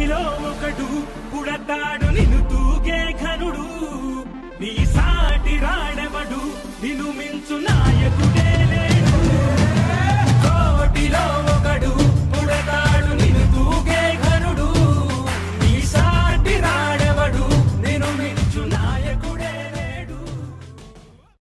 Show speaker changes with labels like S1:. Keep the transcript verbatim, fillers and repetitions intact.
S1: నీలో ఒకడు పుడతాడు నిన్ను తూగే ఘనుడు నీ సా